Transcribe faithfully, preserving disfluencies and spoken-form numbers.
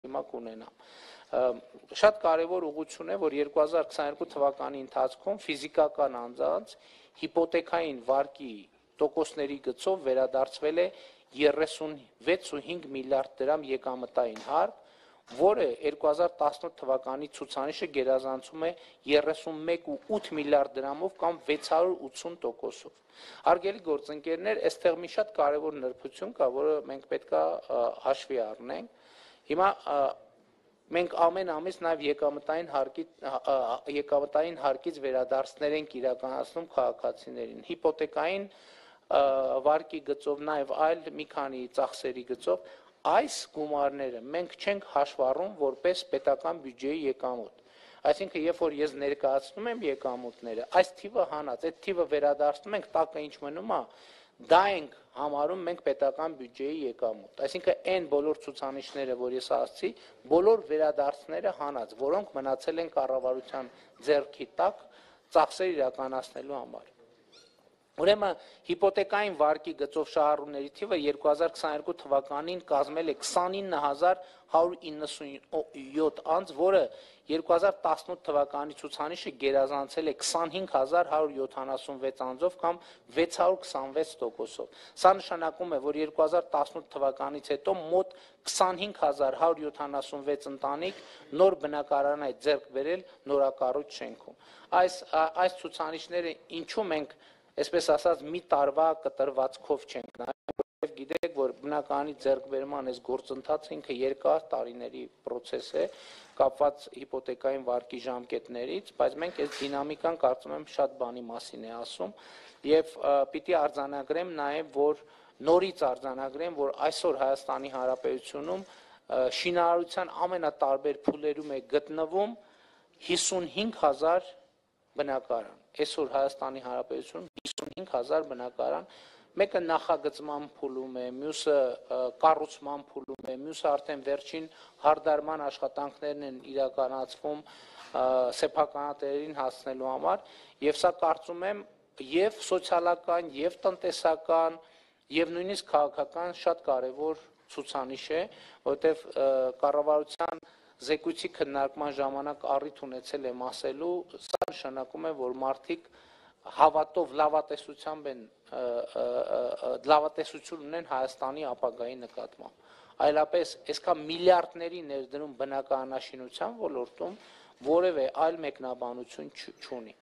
հիմա կունենամ։ Շատ կարևոր ուղղություն է, որ երկու հազար քսաներկու թվականի ընթացքում ֆիզիկական անձանց հիպոթեքային վարկի տոկոսների գծով վերադարձվել է երեսունվեց միլիարդ դրամ եկամտային հարկ, որը երկու հազար տասնութ թվականի ցուցանիշը գերազանցում է երեսունմեկ կόμμα ութ միլիարդ դրամով կամ վեց հարյուր ութսուն տոկոսով։ Հարգելի գործընկերներ, այստեղ մի շատ կարևոր նրբություն կա, որը մենք պետք է հաշվի առնենք։ Հիմա մենք ամեն ամիս նաև եկամտային հարկի եկամտային հարկից վերադարձներ ենք իրականացնում քաղաքացիներին։ Հիպոթեկային վարկի գծով, նաև այլ մի քանի ծախսերի գծով այս գումարները մենք չենք հաշվառում որպես պետական բյուջեի եկամուտ։ Այսինքն, երբ որ ես ներկայացնում եմ եկամուտները, այս թիվը հանած, այդ թիվը վերադարձնում ենք, տակը ինչ մնում է, դա ենք համարում մենք պետական բյուջեի եկամուտ։ Այսինքն, այն բոլոր ցուցանիշները, որ ես ասացի, բոլոր վերադարձները հանած, որոնք մնացել են կառավարության ձեռքի տակ ծախսեր իրականացնելու համար։ Ուրեմն հիպոթեկային վարկի գծով շահառուների թիվը երկու հազար քսաներկու թվականին կազմել է քսանինը հազար հարյուր իննսունյոթ անձ, որը երկու հազար տասնութ թվականի ցուցանիշը գերազանցել է քսանհինգ հազար հարյուր յոթանասունվեց անձով կամ վեց հարյուր քսանվեց տոկոսով։ Սա նշանակում է, որ երկու հազար տասնութ թվականից հետո մոտ քսանհինգ հազար հարյուր յոթանասունվեց ընտանիք նոր բնակարան է ձեռք բերել նորակառույց շենքում։ Այս այս ցուցանիշները ինչու մենք այսպես ասած մի տարվա կտրվածքով չենք նայում, գիտեք, որ բնակարանի ձեռքբերման այս գործընթացը ինքը երկար տարիների process է, կապված հիպոթեկային վարկի ժամկետներից, բայց մենք այս դինամիկան կարծում եմ շատ բանի մասին է ասում եւ պիտի արձանագրեմ նաեւ, որ նորից արձանագրեմ, որ այսօր Հայաստանի Հանրապետությունում շինարարության ամենատարբեր փուլերում է գտնվում հիսունհինգ հազար բնակարան։ Այսօր Հայաստանի Հանրապետությունում հիսունհինգ հազար բնակարան, մեկը նախագծման փուլում է, մյուսը կառուցման փուլում է, մյուսը արդեն վերջին հարդարման աշխատանքներն են իրականացվում սեփականատերերին հասնելու համար, եւ սա կարծում եմ եւ սոցիալական, եւ տնտեսական, եւ նույնիսկ քաղաքական շատ կարեւոր ցուցանիշ է, որտեղ կառավարության զեկույցի քննարկման ժամանակ առիթ ունեցել եմ ասելու, սա նշանակում է, որ մարդիկ հավատով լավատեսությամբ են լավատեսություն ունեն Հայաստանի ապագայի նկատմամբ։ Այլապես այսքան միլիարդների ներդրում բնակարանաշինության ոլորտում որևէ այլ մեկնաբանություն չունի։